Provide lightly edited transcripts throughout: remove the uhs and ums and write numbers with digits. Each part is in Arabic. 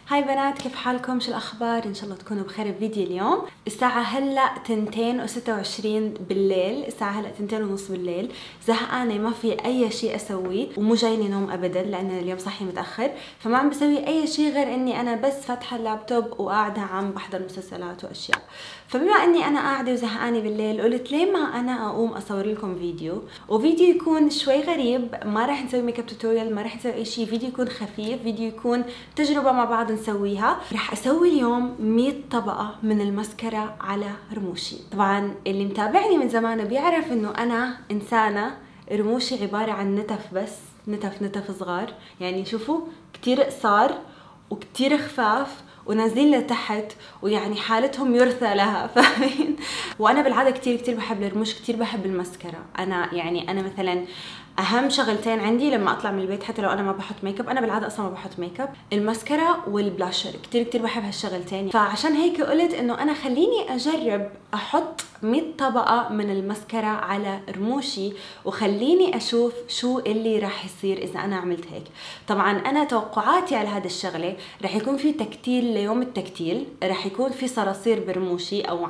هاي بنات، كيف حالكم؟ شو الاخبار؟ ان شاء الله تكونوا بخير. بفيديو اليوم الساعة هلا 2:26 بالليل، الساعة هلا 2:30 بالليل. زهقانة، ما في اي شيء اسويه ومو جايني نوم ابدا لان اليوم صحي متأخر، فما عم بسوي اي شيء غير اني انا بس فاتحة اللابتوب وقاعدة عم بحضر مسلسلات واشياء. فبما اني انا قاعدة وزهقانة بالليل قلت ليه ما انا اقوم اصور لكم فيديو، وفيديو يكون شوي غريب. ما راح نسوي ميك اب توتوريال، ما راح نسوي اي شيء، فيديو يكون خفيف، فيديو يكون تجربة مع بعض نسويها. رح اسوي اليوم 100 طبقة من المسكرة على رموشي. طبعا اللي متابعني من زمان بيعرف انه انا انسانة رموشي عبارة عن نتف، بس نتف صغار. يعني شوفوا كتير قصار وكتير خفاف ونازلين لتحت، ويعني حالتهم يرثى لها، فاهمين؟ وانا بالعاده كتير بحب الرموش، كتير بحب المسكرة. انا مثلا اهم شغلتين عندي لما اطلع من البيت، حتى لو انا ما بحط ميك اب، انا بالعاده اصلا ما بحط ميك اب، المسكرة والبلاشر. كتير بحب هالشغلتين، فعشان هيك قلت انه انا خليني اجرب احط 100 طبقة من المسكرة على رموشي، وخليني اشوف شو اللي راح يصير اذا انا عملت هيك. طبعا انا توقعاتي على هذا الشغله رح يكون في تكتيل ليوم التكتيل، رح يكون في صراصير برموشي او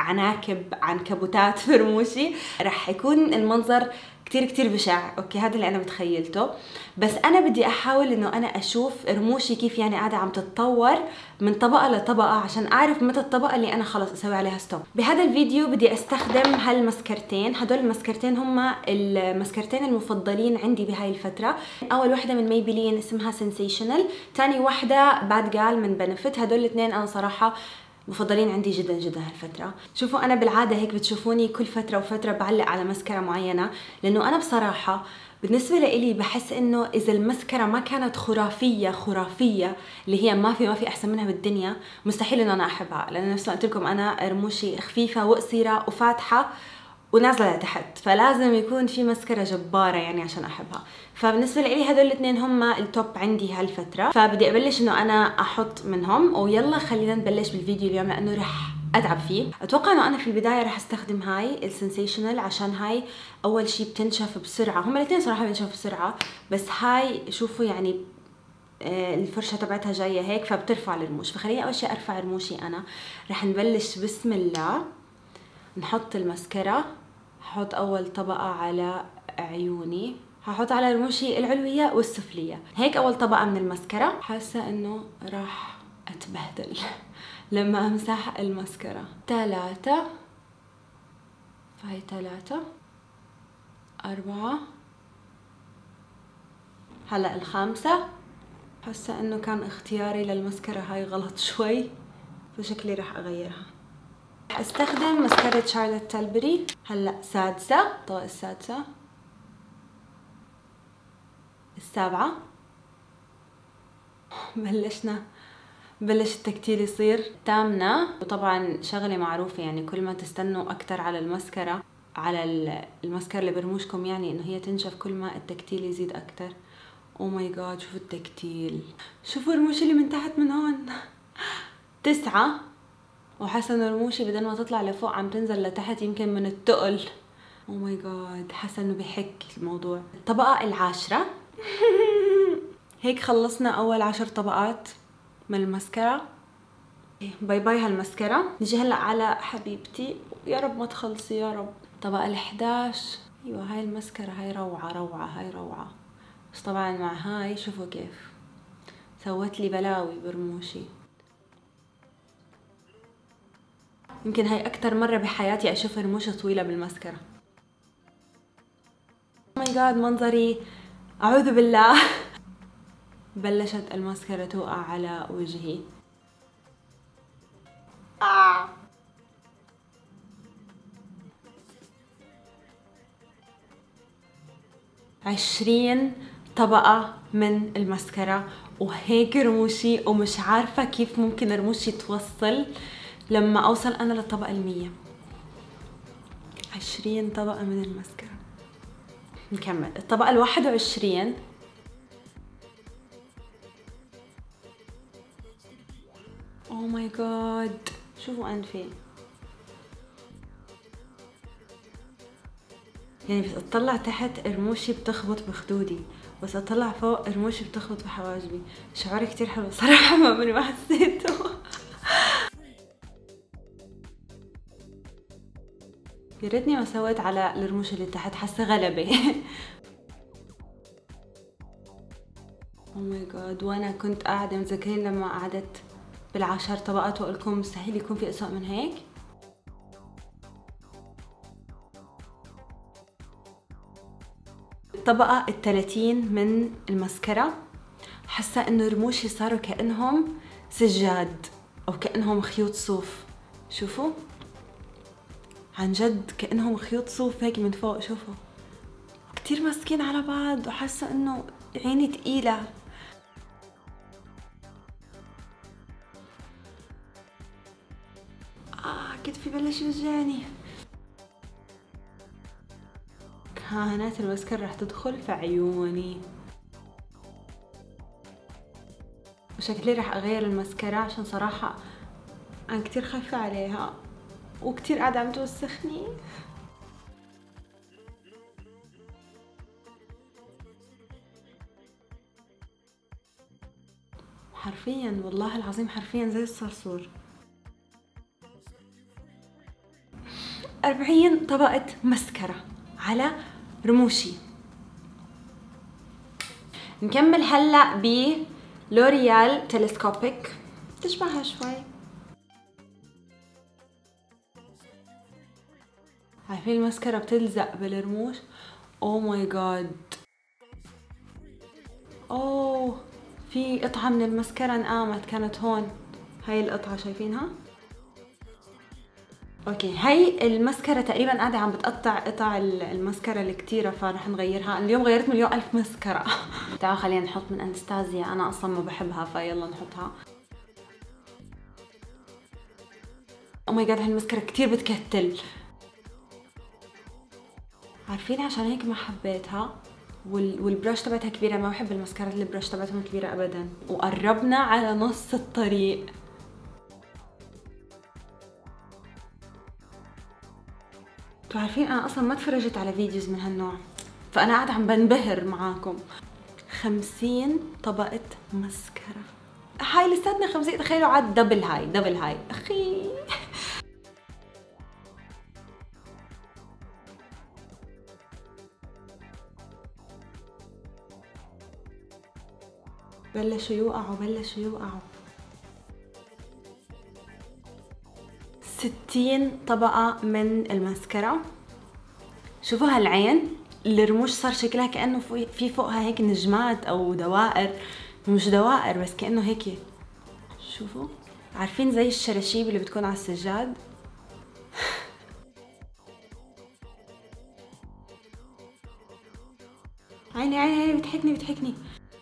عنكبوتات برموشي، رح يكون المنظر كتير بشع. اوكي، هذا اللي انا متخيلته. بس انا بدي احاول انه انا اشوف رموشي كيف يعني قاعده عم تتطور من طبقه لطبقه، عشان اعرف متى الطبقه اللي انا خلص اسوي عليها ستوب. بهذا الفيديو بدي استخدم هالمسكرتين، هدول المسكرتين هم المسكرتين المفضلين عندي بهاي الفتره. اول وحده من ميبلين اسمها سنسيشنال، ثاني وحده باد جال من بنفيت. هدول الاثنين انا صراحه مفضلين عندي جدا هالفترة. شوفوا انا بالعادة هيك بتشوفوني كل فترة وفترة بعلق على مسكرة معينة، لانه انا بصراحة بالنسبة لإلي بحس انه اذا المسكرة ما كانت خرافية اللي هي ما في احسن منها بالدنيا، مستحيل انه انا احبها. لان نفس ما قلت لكم انا رموشي خفيفة وقصيرة وفاتحة ونازله لتحت، فلازم يكون في مسكره جباره يعني عشان احبها. فبالنسبه لي هدول الاثنين هم التوب عندي هالفتره، فبدي ابلش انه انا احط منهم. ويلا خلينا نبلش بالفيديو اليوم لانه رح اتعب فيه. اتوقع انه انا في البدايه رح استخدم هاي السنسيشنال، عشان هاي اول شيء بتنشف بسرعه. هم الاثنين صراحه بينشفوا بسرعه، بس هاي شوفوا يعني الفرشه تبعتها جايه هيك فبترفع الرموش. فخليني اول شيء ارفع رموشي. انا رح نبلش بسم الله نحط المسكرة. هحط اول طبقة على عيوني، هحط على رموشي العلوية والسفلية. هيك اول طبقة من المسكرة. حاسة انه راح اتبهدل لما امسح المسكرة. 3، فهي 3 4. هلا 5. حاسة انه كان اختياري للمسكرة هاي غلط شوي، فشكلي راح اغيرها. رح استخدم مسكرة شارلوت تيلبري. هلا 6، الطبقة 6، 7. بلش التكتيل يصير. 8. وطبعا شغلة معروفة يعني كل ما تستنوا اكتر على المسكرة، على المسكرة اللي برموشكم، يعني انه هي تنشف، كل ما التكتيل يزيد اكتر. او ماي جاد، شوفوا التكتيل، شوفوا رموشي اللي من تحت من هون. 9. وحاسه انه رموشي بدل ما تطلع لفوق عم تنزل لتحت، يمكن من التقل. او ماي جاد، حاسه انه بحك الموضوع. الطبقه 10. هيك خلصنا اول 10 طبقات من المسكرة. باي باي هالمسكرة. نجي هلا على حبيبتي، يا رب ما تخلصي يا رب. طبقة 11. ايوه هاي المسكرة هاي روعة، هاي روعة. بس طبعا مع هاي شوفوا كيف سوت لي بلاوي برموشي. يمكن هاي اكتر مرة بحياتي اشوف رموش طويلة بالمسكرة. او ماي جاد منظري، اعوذ بالله. بلشت المسكرة توقع على وجهي. 20 طبقة من المسكرة وهيك رموشي، ومش عارفة كيف ممكن رموشي توصل لما اوصل انا للطبقة 100. 20 طبقة من المسكرة. نكمل الطبقة 21. او ماي جاد، شوفوا انفي، يعني بس اطلع تحت رموشي بتخبط بخدودي، بس اطلع فوق رموشي بتخبط بحواجبي. شعوري كتير حلو صراحة، ما عمري ما حسيته. يا ريتني ما سويت على الرموش اللي تحت، حاسة غلبة. او ماي جاد، وانا كنت قاعدة متذكرين لما قعدت بالعشر طبقات وقلت لكم مستحيل يكون في اسوأ من هيك. الطبقة ال30 من الماسكارا، حاسة انه رموشي صاروا كأنهم سجاد او كأنهم خيوط صوف. شوفوا عن جد كأنهم خيوط صوف هيك من فوق. شوفوا كتير ماسكين على بعض، وحاسة انه عيني تقيلة. كتفي بلش يوجعني. كانت الماسكارا رح تدخل في عيوني، وشكلي رح اغير الماسكارا عشان صراحة انا كتير خايفة عليها وكتير قاعدة عم توسخني. حرفيا والله العظيم حرفيا زي الصرصور. 40 طبقة مسكرة على رموشي. نكمل هلا ب لوريال تلسكوبيك، تشبهها شوي. عارفين المسكرة بتلزق بالرموش. او ماي جاد، اوه في قطعة من المسكرة انقامت، كانت هون. هاي القطعة شايفينها؟ اوكي، هاي المسكرة تقريبا قاعدة عم بتقطع قطع المسكرة الكتيرة، فرح نغيرها. اليوم غيرت مليون ألف مسكرة. تعالوا خلينا نحط من انستازيا، أنا أصلا ما بحبها فيلا نحطها. او ماي جاد، هالمسكرة كتير بتكتل. عارفين عشان هيك ما حبيتها. والبرش تبعتها كبيرة، ما بحب المسكرات اللي البرش تبعتهم كبيرة أبدا. وقربنا على نص الطريق. انتوا عارفين انا اصلا ما تفرجت على فيديوز من هالنوع، فانا قاعده عم بنبهر معاكم. 50 طبقه مسكره. هاي لساتنا 50، تخيلوا عاد دبل هاي، دبل هاي اخي. بلشوا يوقعوا، بلشوا يوقعوا. 60 طبقة من الماسكارا. شوفوا هالعين، الرموش صار شكلها كأنه في فوقها هيك نجمات أو دوائر. مش دوائر بس كأنه هيك. شوفوا، عارفين زي الشراشيب اللي بتكون على السجاد؟ عيني عيني عيني، بتحكني بتحكني.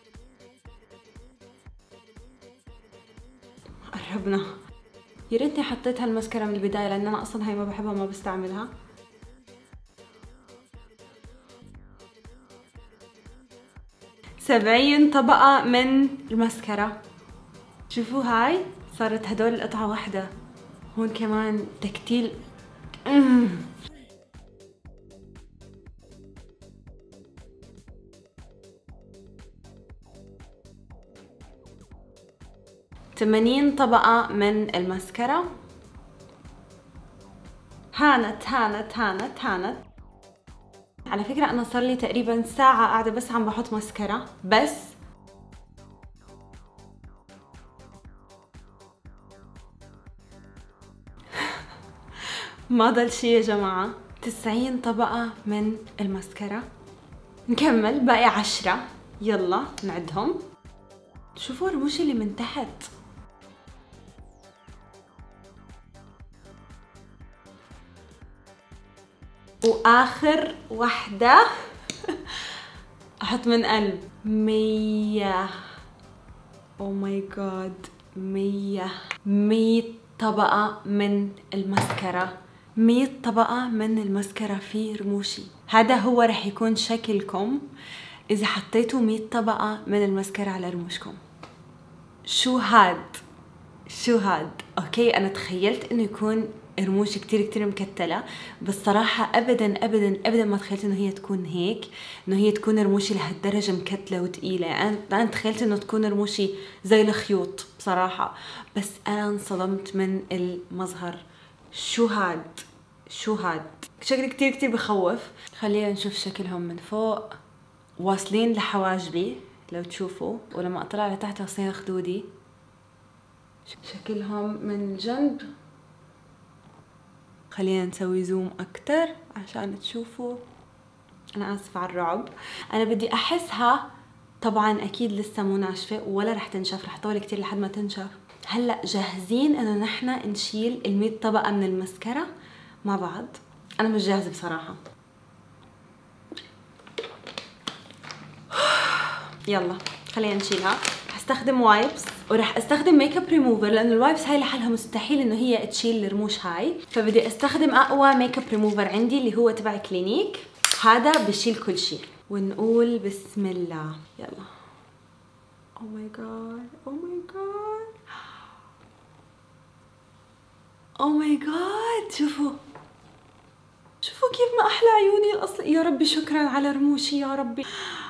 قربنا. يا ريتني حطيت هالمسكرة من البداية، لأن أنا أصلا هاي ما بحبها وما بستعملها. سبعين طبقة من المسكرة. شوفوا هاي صارت هدول القطعة واحدة. هون كمان تكتيل. 80 طبقة من الماسكارا. هانت هانت هانت هانت. على فكرة أنا صار لي تقريبا ساعة قاعدة بس عم بحط ماسكارا بس. ما ضل شي يا جماعة. 90 طبقة من الماسكارا. نكمل، باقي 10. يلا نعدهم. شوفوا رموشي اللي من تحت. واخر وحدة احط من قلب. 100. او ماي جاد، 100 طبقة من الماسكارا. 100 طبقة من الماسكارا في رموشي. هذا هو رح يكون شكلكم اذا حطيتوا 100 طبقة من الماسكارا على رموشكم. شو هاد؟ شو هاد؟ اوكي، انا تخيلت انه يكون رموشي كتير مكتلة، بس صراحة ابدا ما تخيلت انه هي تكون هيك، انه هي تكون رموشي لهالدرجة مكتلة وتقيلة. يعني انا تخيلت انه تكون رموشي زي الخيوط بصراحة، بس انا انصدمت من المظهر. شو هاد شكل كتير بخوف. خلينا نشوف شكلهم من فوق، واصلين لحواجبي لو تشوفوا، ولما اطلع لتحت واصلين لخدودي. شكلهم من الجنب، خلينا نسوي زوم اكتر عشان تشوفوا. انا اسفة على الرعب. انا بدي احسها طبعا اكيد لسه مو ناشفة ولا رح تنشف، رح طول كتير لحد ما تنشف. هلا جاهزين انه نحن نشيل ال100 طبقة من المسكرة مع بعض. انا مش جاهزة بصراحة. يلا خلينا نشيلها. هستخدم وايبس ورح استخدم ميك اب ريموفر، لانه الوايبس هاي لحالها مستحيل انه هي تشيل الرموش هاي، فبدي استخدم اقوى ميك اب ريموفر عندي اللي هو تبع كلينيك. هذا بشيل كل شيء. ونقول بسم الله. يلا. او ماي جاد او ماي جاد شوفوا كيف ما احلى عيوني الاصل. يا ربي شكرا على رموشي يا ربي.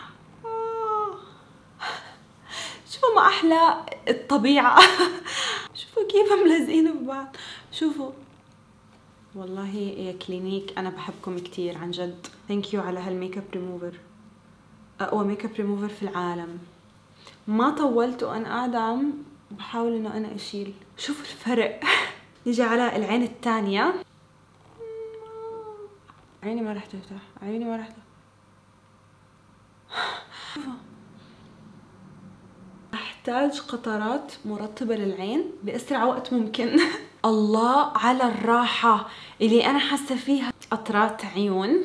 شوفوا ما احلى الطبيعة. شوفوا كيف ملزقين ببعض. شوفوا والله يا كلينيك انا بحبكم كتير عن جد. ثانك يو على هالميك اب ريموفر، اقوى ميك اب ريموفر في العالم. ما طولت وانا قاعدة عم بحاول انه انا اشيل. شوفوا الفرق. نيجي على العين الثانية. عيني ما رح تفتح. احتاج قطرات مرطبة للعين بأسرع وقت ممكن. الله على الراحة اللي انا حاسة فيها. قطرات عيون.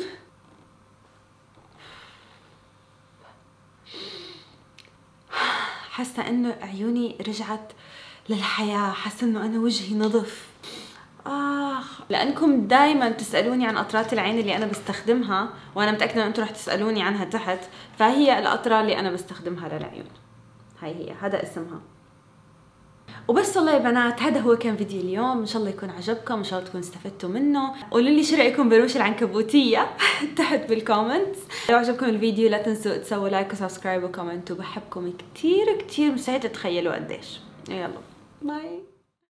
حاسة انه عيوني رجعت للحياة، حاسة انه انا وجهي نظف. لانكم دايما تسالوني عن قطرات العين اللي انا بستخدمها، وانا متاكده ان انتم رح تسالوني عنها تحت، فهي القطره اللي انا بستخدمها للعيون. هي هذا اسمها. وبس والله يا بنات، هذا هو كان فيديو اليوم. ان شاء الله يكون عجبكم، ان شاء الله تكونوا استفدتوا منه. قولوا لي شو رايكم برموش العنكبوتيه تحت بالكومنتس. لو عجبكم الفيديو لا تنسوا تسووا لايك وسبسكرايب وكومنت، وبحبكم كتير مستحيل تتخيلوا قديش. يلا باي.